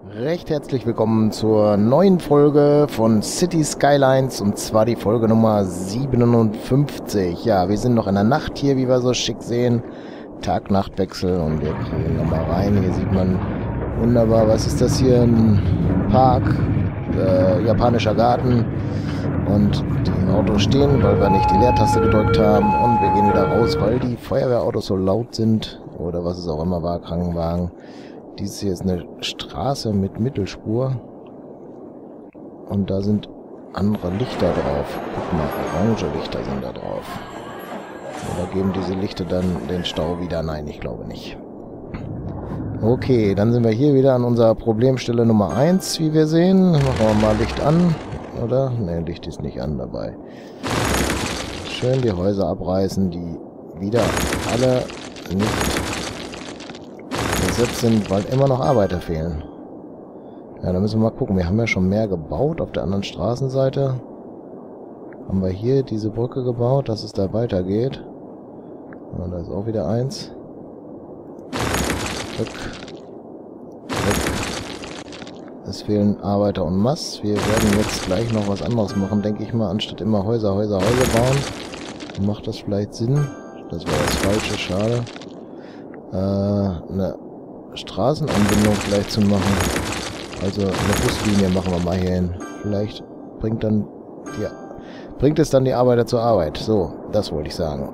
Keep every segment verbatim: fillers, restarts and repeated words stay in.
Recht herzlich willkommen zur neuen Folge von City Skylines, und zwar die Folge Nummer siebenundfünfzig. Ja, wir sind noch in der Nacht hier, wie wir so schick sehen. Tag-Nacht-Wechsel, und wir gehen nochmal rein. Hier sieht man wunderbar, was ist das hier? Ein Park, äh, japanischer Garten, und die Autos stehen, weil wir nicht die Leertaste gedrückt haben, und wir gehen wieder raus, weil die Feuerwehrautos so laut sind, oder was es auch immer war, Krankenwagen. Dies hier ist eine Straße mit Mittelspur. Und da sind andere Lichter drauf. Guck mal, orange Lichter sind da drauf. Oder geben diese Lichter dann den Stau wieder? Nein, ich glaube nicht. Okay, dann sind wir hier wieder an unserer Problemstelle Nummer eins, wie wir sehen. Machen wir mal Licht an. Oder? Ne, Licht ist nicht an dabei. Schön die Häuser abreißen, die wieder alle nicht besetzt sind, weil immer noch Arbeiter fehlen. Ja, da müssen wir mal gucken. Wir haben ja schon mehr gebaut. Auf der anderen Straßenseite haben wir hier diese Brücke gebaut, dass es da weitergeht. Und da ist auch wieder eins. Rück. Rück. Es fehlen Arbeiter und Mass. Wir werden jetzt gleich noch was anderes machen, denke ich mal, anstatt immer Häuser, Häuser, Häuser bauen. Macht das vielleicht Sinn? Das war das Falsche, schade. Äh, eine Straßenanbindung vielleicht zu machen. Also eine Buslinie machen wir mal hier hin. Vielleicht bringt dann die, bringt es dann die Arbeiter zur Arbeit. So, das wollte ich sagen.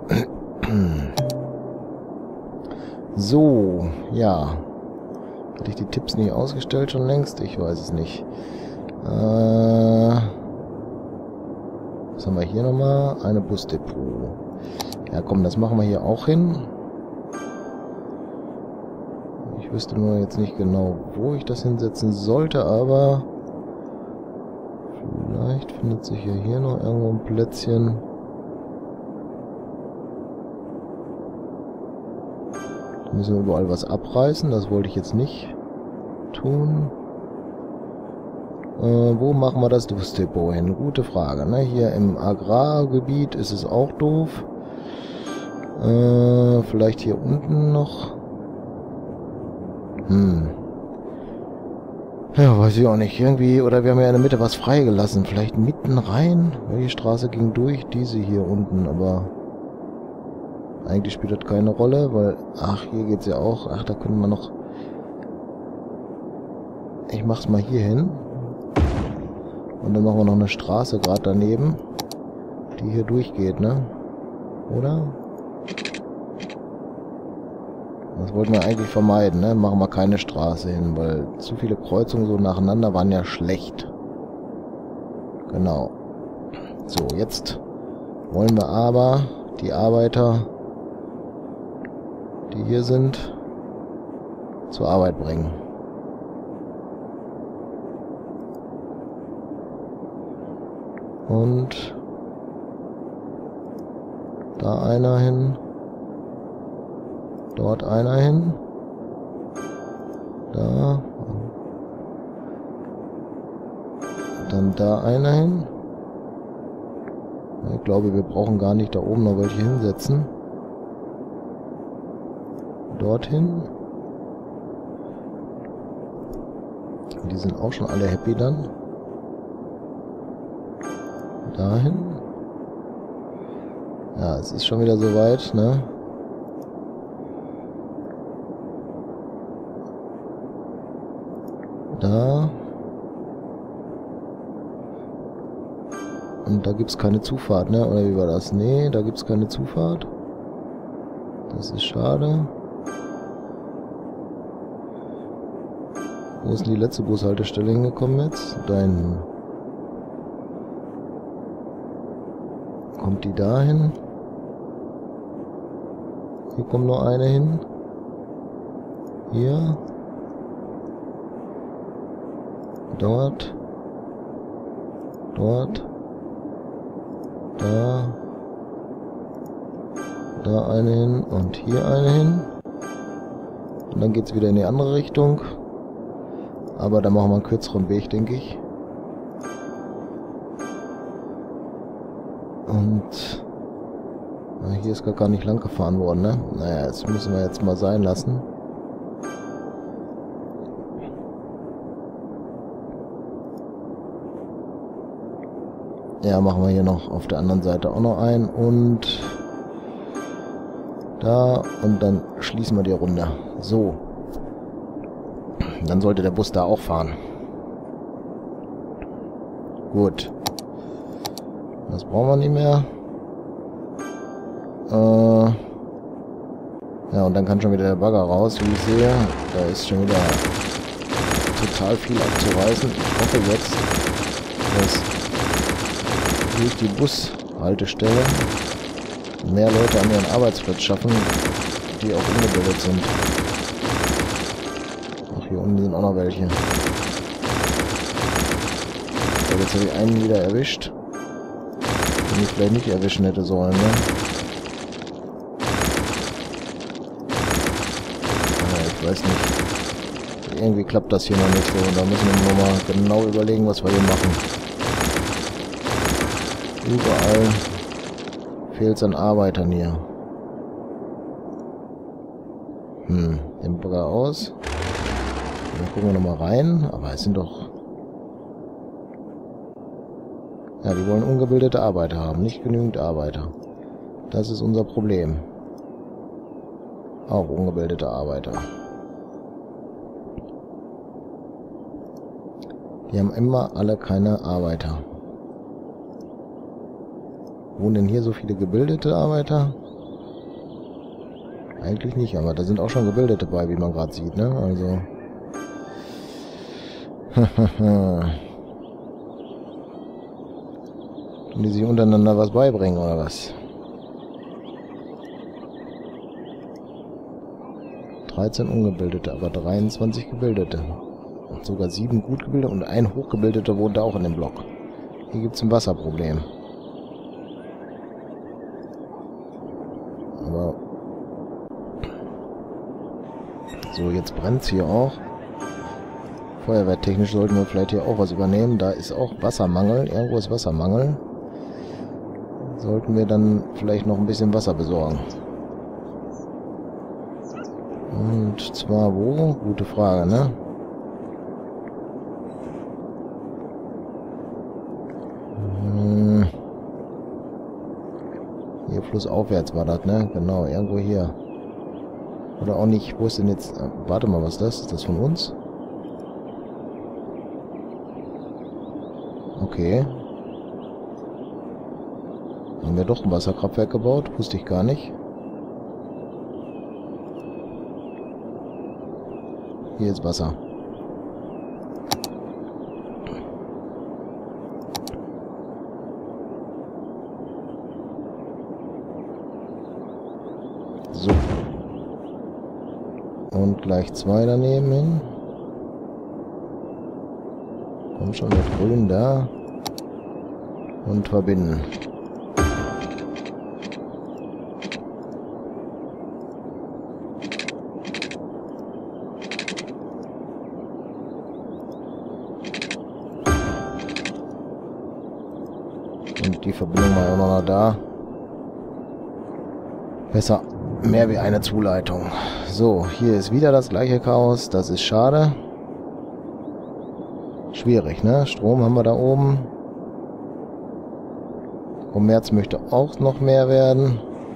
So, ja. Hatte ich die Tipps nicht ausgestellt schon längst? Ich weiß es nicht. Äh, was haben wir hier nochmal? Eine Busdepot. Ja komm, das machen wir hier auch hin. Ich wüsste nur jetzt nicht genau, wo ich das hinsetzen sollte, aber vielleicht findet sich ja hier noch irgendwo ein Plätzchen. Da müssen wir überall was abreißen, das wollte ich jetzt nicht tun. Äh, wo machen wir das Busdepot hin? Gute Frage, ne? Hier im Agrargebiet ist es auch doof. Äh, vielleicht hier unten noch. Hm. Ja, weiß ich auch nicht. Irgendwie, oder wir haben ja in der Mitte was freigelassen. Vielleicht mitten rein? Welche Straße ging durch? Diese hier unten, aber eigentlich spielt das keine Rolle, weil, ach, hier geht's ja auch. Ach, da können wir noch. Ich mach's mal hier hin. Und dann machen wir noch eine Straße gerade daneben, die hier durchgeht, ne? Oder? Das wollten wir eigentlich vermeiden, ne? Machen wir keine Straße hin, weil zu viele Kreuzungen so nacheinander waren ja schlecht. Genau. So, jetzt wollen wir aber die Arbeiter, die hier sind, zur Arbeit bringen. Und da einer hin. Dort einer hin. Da. Dann da einer hin. Ich glaube, wir brauchen gar nicht da oben noch welche hinsetzen. Dorthin. Die sind auch schon alle happy dann. Dahin. Ja, es ist schon wieder soweit, ne? Da. Und da gibt es keine Zufahrt, ne? Oder wie war das? Nee, da gibt es keine Zufahrt. Das ist schade. Wo ist denn die letzte Bushaltestelle hingekommen jetzt? Da hinten. Kommt die da hin? Hier kommt nur eine hin. Hier. Dort. Dort. Da. Da eine hin und hier eine hin. Und dann geht es wieder in die andere Richtung. Aber da machen wir einen kürzeren Weg, denke ich. Und na, hier ist gar nicht lang gefahren worden, ne? Naja, das müssen wir jetzt mal sein lassen. Ja, machen wir hier noch auf der anderen Seite auch noch ein und da und dann schließen wir die Runde. So. Dann sollte der Bus da auch fahren. Gut. Das brauchen wir nicht mehr. Äh ja, und dann kann schon wieder der Bagger raus, wie ich sehe. Da ist schon wieder total viel abzureißen. Ich hoffe jetzt, dass durch die Bushaltestelle mehr Leute an ihren Arbeitsplatz schaffen, die auch ungebildet sind. Ach, hier unten sind auch noch welche. So, jetzt habe ich einen wieder erwischt, den ich vielleicht nicht erwischen hätte sollen, ne? Ich weiß nicht. Irgendwie klappt das hier noch nicht so. Da müssen wir nochmal genau überlegen, was wir hier machen. Überall fehlt es an Arbeitern hier. Hm, den Bagger aus. Dann gucken wir nochmal rein. Aber es sind doch... Ja, die wollen ungebildete Arbeiter haben. Nicht genügend Arbeiter. Das ist unser Problem. Auch ungebildete Arbeiter. Die haben immer alle keine Arbeiter. Wohnen denn hier so viele gebildete Arbeiter? Eigentlich nicht, aber da sind auch schon Gebildete bei, wie man gerade sieht, ne? Also. Können die sich untereinander was beibringen, oder was? dreizehn Ungebildete, aber dreiundzwanzig Gebildete. Und sogar sieben gut gebildete und ein Hochgebildeter wohnt auch in dem Block. Hier gibt es ein Wasserproblem. Aber... So, jetzt brennt es hier auch. Feuerwehrtechnisch sollten wir vielleicht hier auch was übernehmen. Da ist auch Wassermangel. Irgendwo ist Wassermangel. Sollten wir dann vielleicht noch ein bisschen Wasser besorgen. Und zwar wo? Gute Frage, ne? Hm. Hier flussaufwärts war das, ne? Genau, irgendwo hier. Oder auch nicht. Wo ist denn jetzt... Warte mal, was ist das? Ist das von uns? Okay. Haben wir doch ein Wasserkraftwerk gebaut? Wusste ich gar nicht. Hier ist Wasser. So. Und gleich zwei daneben hin. Komm schon, mit grün da. Und verbinden. Und die Verbindung war auch noch da. Besser mehr wie eine Zuleitung. So, hier ist wieder das gleiche Chaos. Das ist schade. Schwierig, ne? Strom haben wir da oben. Kommerz möchte auch noch mehr werden.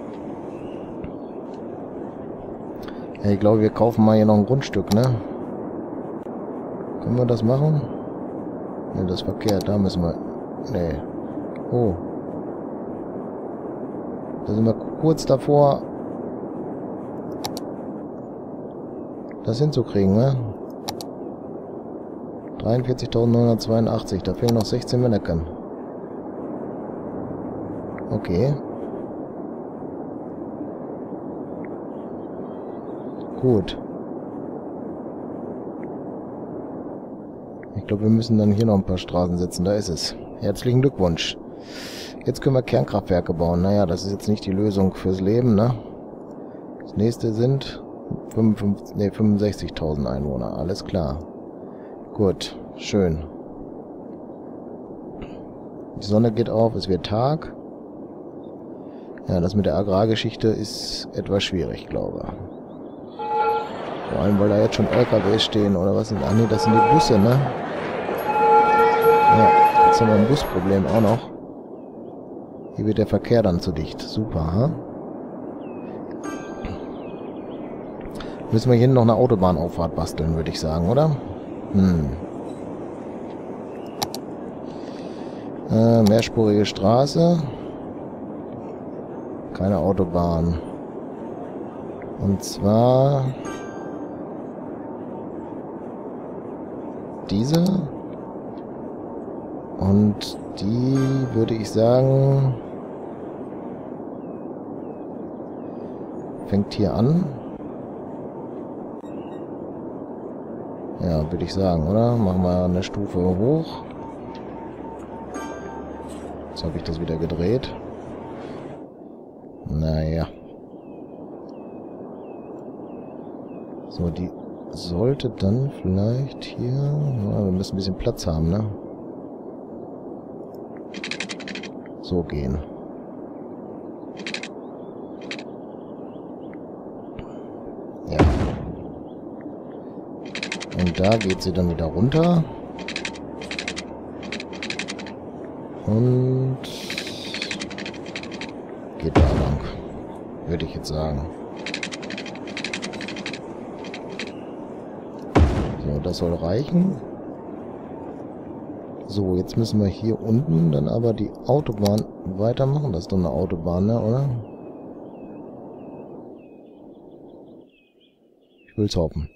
Ja, ich glaube, wir kaufen mal hier noch ein Grundstück, ne? Können wir das machen? Ne, das ist verkehrt. Da müssen wir... Ne. Oh. Da sind wir kurz davor, das hinzukriegen, ne? dreiundvierzigtausendneunhundertzweiundachtzig. Da fehlen noch sechzehn Männerken. Okay. Gut. Ich glaube, wir müssen dann hier noch ein paar Straßen setzen. Da ist es. Herzlichen Glückwunsch. Jetzt können wir Kernkraftwerke bauen. Naja, das ist jetzt nicht die Lösung fürs Leben, ne? Das nächste sind fünfundfünfzig, nee, fünfundsechzigtausend Einwohner. Alles klar. Gut. Schön. Die Sonne geht auf. Es wird Tag. Ja, das mit der Agrargeschichte ist etwas schwierig, glaube ich. Vor allem, weil da jetzt schon L K Ws stehen oder was sind... Ah, nee, das sind die Busse, ne? Ja, jetzt haben wir ein Busproblem auch noch. Hier wird der Verkehr dann zu dicht. Super, ha? Müssen wir hier noch eine Autobahnauffahrt basteln, würde ich sagen, oder? Hm. Äh, mehrspurige Straße. Keine Autobahn. Und zwar diese. Und die würde ich sagen, fängt hier an. Ja, würde ich sagen, oder? Machen wir eine Stufe hoch. Jetzt habe ich das wieder gedreht. Naja. So, die sollte dann vielleicht hier... Ja, wir müssen ein bisschen Platz haben, ne? So gehen. Ja. Und da geht sie dann wieder runter. Und geht da lang, würde ich jetzt sagen. So, das soll reichen. So, jetzt müssen wir hier unten dann aber die Autobahn weitermachen. Das ist doch eine Autobahn, ne, oder? Ich will's hoffen.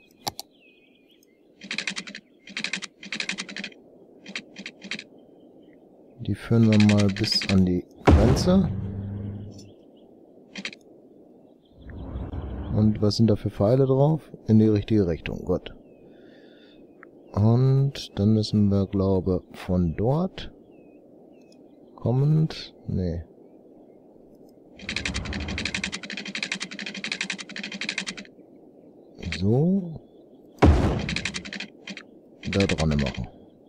Die führen wir mal bis an die Grenze. Und was sind da für Pfeile drauf? In die richtige Richtung. Gut. Und dann müssen wir, glaube ich, von dort kommend... Nee. So. Da dran machen.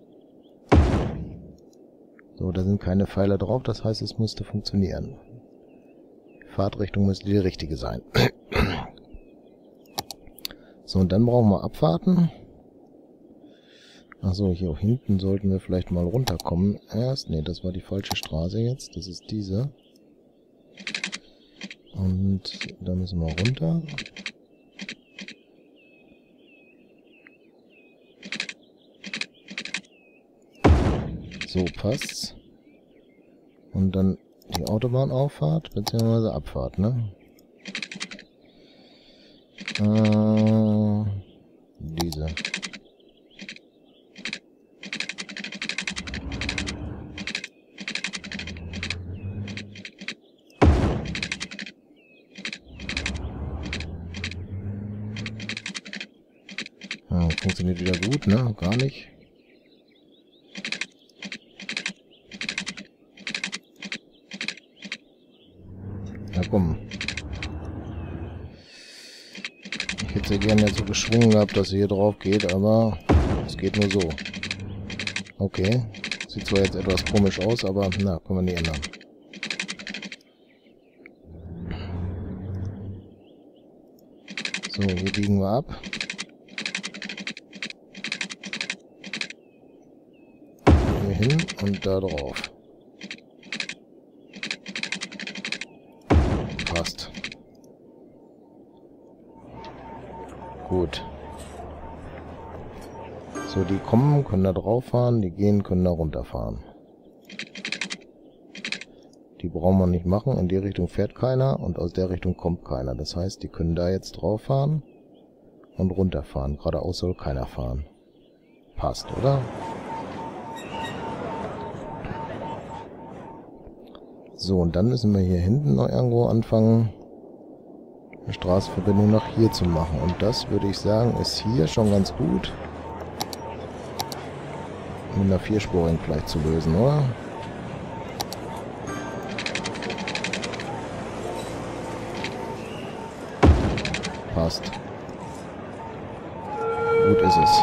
So, da sind keine Pfeile drauf, das heißt, es musste funktionieren. Die Fahrtrichtung müsste die richtige sein. So, und dann brauchen wir Abfahrten. Achso, hier hinten sollten wir vielleicht mal runterkommen. Erst, nee, das war die falsche Straße jetzt. Das ist diese. Und da müssen wir runter. So passt's. Und dann die Autobahnauffahrt, beziehungsweise Abfahrt, ne? Äh, diese. Ja, funktioniert wieder gut, ne? Gar nicht. Ja, komm. Ich hätte sie gerne jetzt so geschwungen gehabt, dass sie hier drauf geht, aber es geht nur so. Okay. Sieht zwar jetzt etwas komisch aus, aber na, können wir nicht ändern. So, hier biegen wir ab. Hier hin und da drauf. Passt. Gut. So, die kommen, können da drauf fahren, die gehen, können da runterfahren. Die brauchen wir nicht machen, in die Richtung fährt keiner und aus der Richtung kommt keiner. Das heißt, die können da jetzt drauf fahren und runterfahren. Geradeaus soll keiner fahren. Passt, oder? So, und dann müssen wir hier hinten noch irgendwo anfangen, eine Straßenverbindung nach hier zu machen. Und das, würde ich sagen, ist hier schon ganz gut. Mit einer vierspurigen vielleicht zu lösen, oder? Passt. Gut ist es.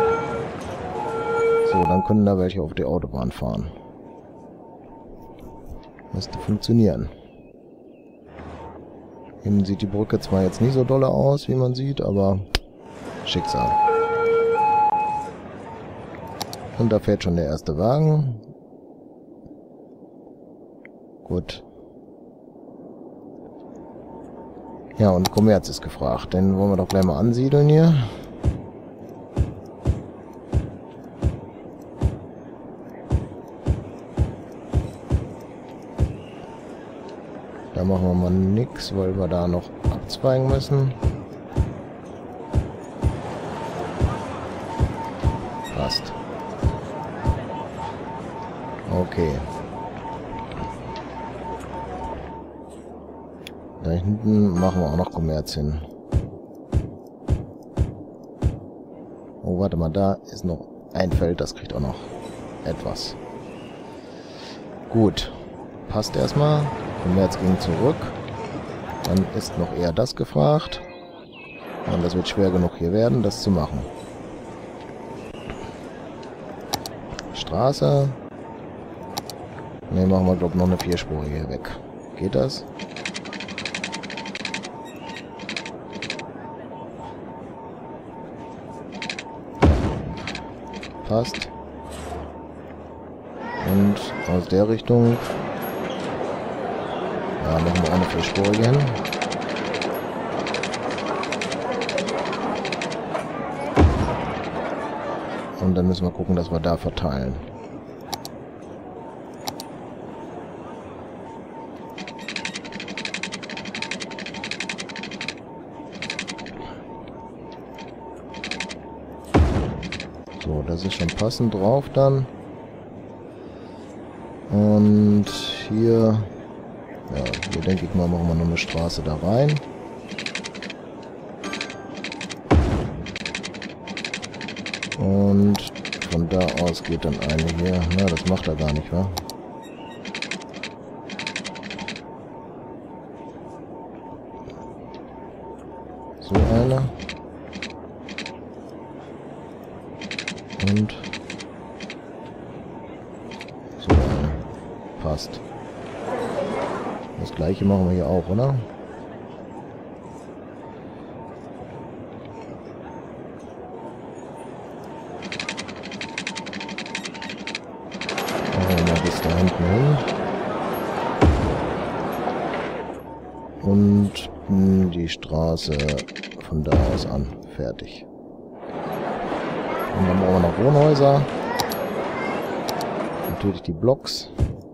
So, dann können da welche auf die Autobahn fahren. Müsste funktionieren. Hinten sieht die Brücke zwar jetzt nicht so dolle aus, wie man sieht, aber Schicksal. Und da fährt schon der erste Wagen. Gut. Ja, und Kommerz ist gefragt. Den wollen wir doch gleich mal ansiedeln hier. Da machen wir mal nix, weil wir da noch abzweigen müssen. Passt. Okay. Da hinten machen wir auch noch Kommerz hin. Oh, warte mal, da ist noch ein Feld, das kriegt auch noch etwas. Gut. Passt erstmal. Kommerz ging zurück. Dann ist noch eher das gefragt. Und das wird schwer genug hier werden, das zu machen. Straße. Ne, machen wir, glaube ich, noch eine vierspurige hier weg. Geht das? Passt. Und aus der Richtung ja, machen wir auch eine vierspurige hin. Und dann müssen wir gucken, dass wir da verteilen. So, das ist schon passend drauf dann. Und hier, ja, hier denke ich mal, machen wir noch eine Straße da rein. Und von da aus geht dann eine hier. Na, das macht er gar nicht, wa? So eine. Und so eine. Passt. Das gleiche machen wir hier auch, oder? Machen wir mal bis da hinten hin. Und mh, die Straße von da aus an. Fertig. Und dann brauchen wir noch Wohnhäuser. Natürlich die Blocks.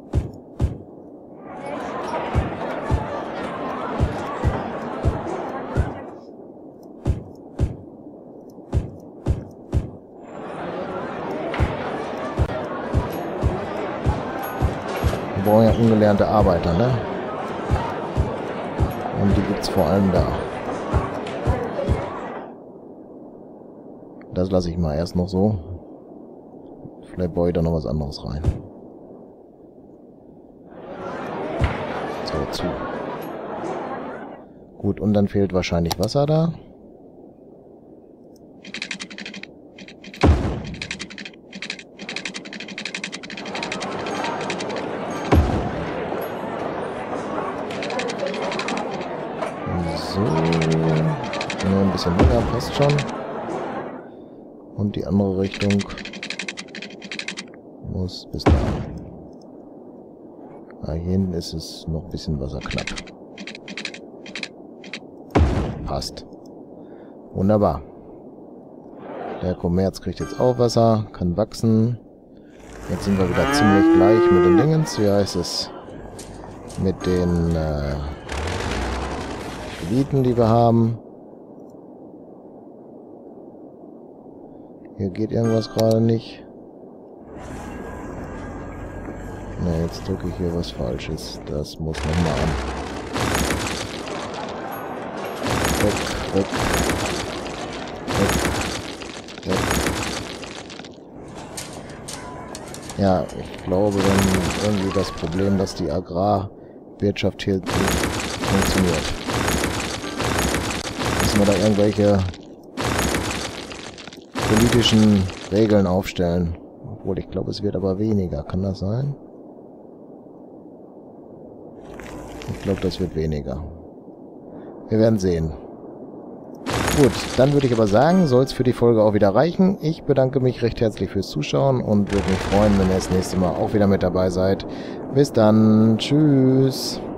Wir brauchen ja ungelernte Arbeiter, ne? Und die gibt es vor allem da. Das lasse ich mal erst noch so. Vielleicht baue ich da noch was anderes rein. So, zu. Gut, und dann fehlt wahrscheinlich Wasser da. So. Ja, ein bisschen länger, passt schon. Und die andere Richtung muss bis da. Ah, hier hinten ist es noch ein bisschen wasserknapp. Passt. Wunderbar. Der Kommerz kriegt jetzt auch Wasser, kann wachsen. Jetzt sind wir wieder ziemlich gleich mit den Dingens. Wie heißt es? Mit den äh, Gebieten, die wir haben. Hier geht irgendwas gerade nicht. Ne, jetzt drücke ich hier was Falsches. Das muss nochmal an. Weg, weg. Weg. Weg. Ja, ich glaube dann irgendwie das Problem, dass die Agrarwirtschaft hier nicht funktioniert. Müssen wir da irgendwelche politischen Regeln aufstellen. Obwohl, ich glaube, es wird aber weniger. Kann das sein? Ich glaube, das wird weniger. Wir werden sehen. Gut, dann würde ich aber sagen, soll es für die Folge auch wieder reichen. Ich bedanke mich recht herzlich fürs Zuschauen und würde mich freuen, wenn ihr das nächste Mal auch wieder mit dabei seid. Bis dann. Tschüss.